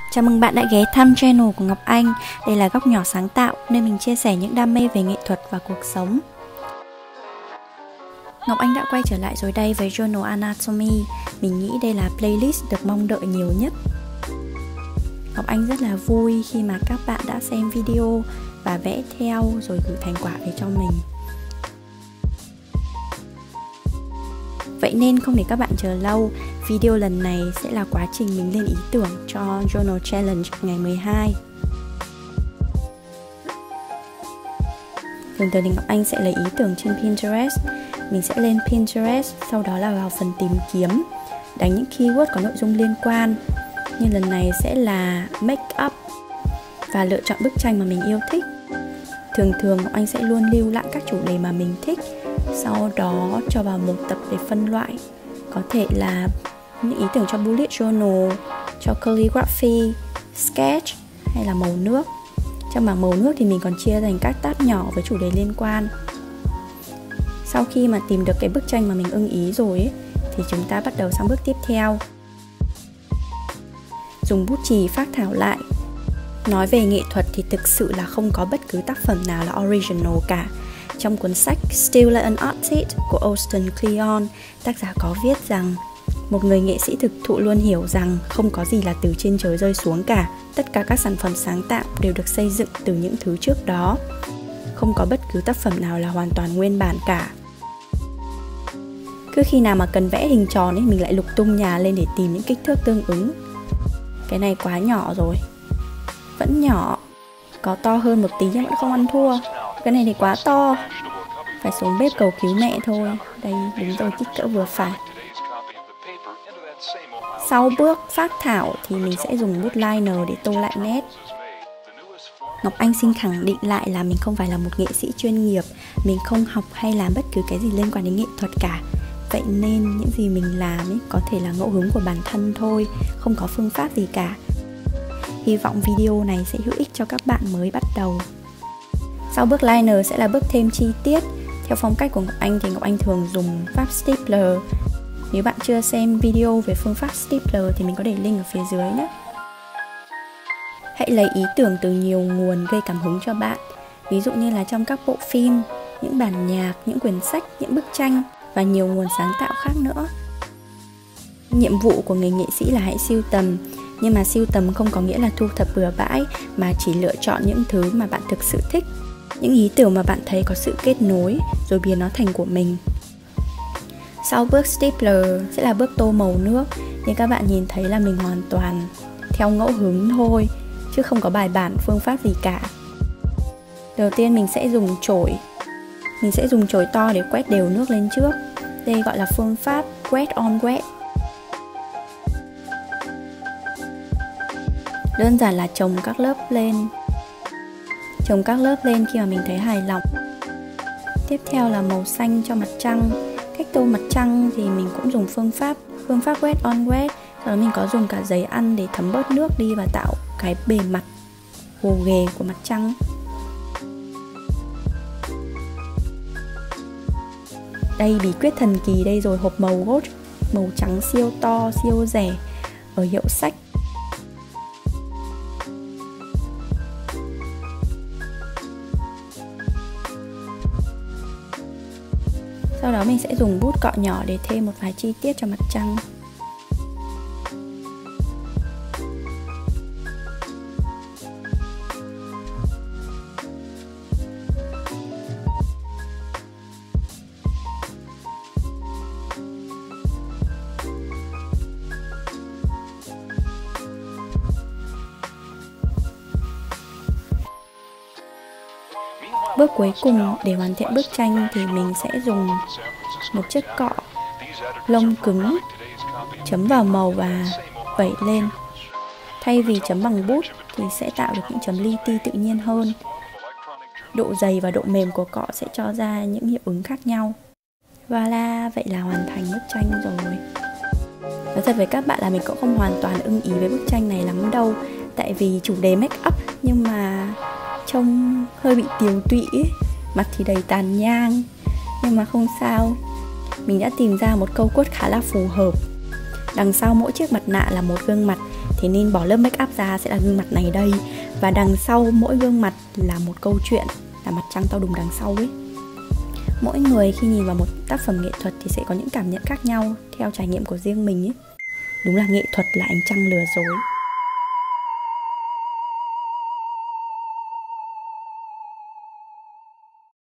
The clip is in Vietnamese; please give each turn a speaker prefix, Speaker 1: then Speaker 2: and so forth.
Speaker 1: Chào mừng bạn đã ghé thăm channel của Ngọc Anh. Đây là góc nhỏ sáng tạo, nơi mình chia sẻ những đam mê về nghệ thuật và cuộc sống. Ngọc Anh đã quay trở lại rồi đây với Journal Anatomy. Mình nghĩ đây là playlist được mong đợi nhiều nhất. Ngọc Anh rất là vui khi mà các bạn đã xem video và vẽ theo rồi gửi thành quả về cho mình. Vậy nên không để các bạn chờ lâu, video lần này sẽ là quá trình mình lên ý tưởng cho Journal Challenge ngày 12. Thường thì Ngọc Anh sẽ lấy ý tưởng trên Pinterest. Mình sẽ lên Pinterest, sau đó là vào phần tìm kiếm, đánh những keyword có nội dung liên quan. Như lần này sẽ là make up và lựa chọn bức tranh mà mình yêu thích. Thường Ngọc Anh sẽ luôn lưu lại các chủ đề mà mình thích, sau đó cho vào một tập để phân loại. Có thể là những ý tưởng cho bullet journal, cho calligraphy, sketch hay là màu nước. Trong bảng màu nước thì mình còn chia thành các tab nhỏ với chủ đề liên quan. Sau khi mà tìm được cái bức tranh mà mình ưng ý rồi ấy, thì chúng ta bắt đầu sang bước tiếp theo. Dùng bút chì phác thảo lại. Nói về nghệ thuật thì thực sự là không có bất cứ tác phẩm nào là original cả. Trong cuốn sách Still an Artist của Austin Kleon, tác giả có viết rằng một người nghệ sĩ thực thụ luôn hiểu rằng không có gì là từ trên trời rơi xuống cả. Tất cả các sản phẩm sáng tạo đều được xây dựng từ những thứ trước đó. Không có bất cứ tác phẩm nào là hoàn toàn nguyên bản cả. Cứ khi nào mà cần vẽ hình tròn ấy, mình lại lục tung nhà lên để tìm những kích thước tương ứng. Cái này quá nhỏ rồi. Vẫn nhỏ. Có to hơn một tí nhưng vẫn không ăn thua. Cái này thì quá to. Phải xuống bếp cầu cứu mẹ thôi. Đây đúng rồi, kích cỡ vừa phải. Sau bước phác thảo thì mình sẽ dùng bút liner để tô lại nét. Ngọc Anh xin khẳng định lại là mình không phải là một nghệ sĩ chuyên nghiệp. Mình không học hay làm bất cứ cái gì liên quan đến nghệ thuật cả. Vậy nên những gì mình làm ấy có thể là ngẫu hứng của bản thân thôi, không có phương pháp gì cả. Hy vọng video này sẽ hữu ích cho các bạn mới bắt đầu. Sau bước liner sẽ là bước thêm chi tiết. Theo phong cách của Ngọc Anh thì Ngọc Anh thường dùng pháp stapler. Nếu bạn chưa xem video về phương pháp stapler thì mình có để link ở phía dưới nhé. Hãy lấy ý tưởng từ nhiều nguồn gây cảm hứng cho bạn. Ví dụ như là trong các bộ phim, những bản nhạc, những quyển sách, những bức tranh và nhiều nguồn sáng tạo khác nữa. Nhiệm vụ của người nghệ sĩ là hãy sưu tầm. Nhưng mà sưu tầm không có nghĩa là thu thập bừa bãi, mà chỉ lựa chọn những thứ mà bạn thực sự thích, những ý tưởng mà bạn thấy có sự kết nối, rồi biến nó thành của mình. Sau bước stapler sẽ là bước tô màu nước. Như các bạn nhìn thấy là mình hoàn toàn theo ngẫu hứng thôi, chứ không có bài bản phương pháp gì cả. Đầu tiên mình sẽ dùng chổi. Mình sẽ dùng chổi to để quét đều nước lên trước. Đây gọi là phương pháp wet on wet. Đơn giản là chồng các lớp lên. Chồng các lớp lên khi mà mình thấy hài lòng. Tiếp theo là màu xanh cho mặt trăng. Cách tô mặt trăng thì mình cũng dùng phương pháp wet on wet. Sau đó mình có dùng cả giấy ăn để thấm bớt nước đi và tạo cái bề mặt gồ ghề của mặt trăng. Đây, bí quyết thần kỳ đây rồi, hộp màu gốt, màu trắng siêu to, siêu rẻ ở hiệu sách. Sau đó mình sẽ dùng bút cọ nhỏ để thêm một vài chi tiết cho mặt trăng. Bước cuối cùng để hoàn thiện bức tranh thì mình sẽ dùng một chiếc cọ lông cứng chấm vào màu và vẩy lên. Thay vì chấm bằng bút thì sẽ tạo được những chấm li ti tự nhiên hơn. Độ dày và độ mềm của cọ sẽ cho ra những hiệu ứng khác nhau. Voilà, vậy là hoàn thành bức tranh rồi. Nói thật với các bạn là mình cũng không hoàn toàn ưng ý với bức tranh này lắm đâu. Tại vì chủ đề make up nhưng mà trông hơi bị tiều tụy ấy. Mặt thì đầy tàn nhang. Nhưng mà không sao, mình đã tìm ra một câu quote khá là phù hợp. Đằng sau mỗi chiếc mặt nạ là một gương mặt, Thế nên bỏ lớp make up ra sẽ là gương mặt này đây. Và đằng sau mỗi gương mặt là một câu chuyện, là mặt trăng to đùng đằng sau ấy. Mỗi người khi nhìn vào một tác phẩm nghệ thuật thì sẽ có những cảm nhận khác nhau theo trải nghiệm của riêng mình ấy. Đúng là nghệ thuật là ánh trăng lừa dối.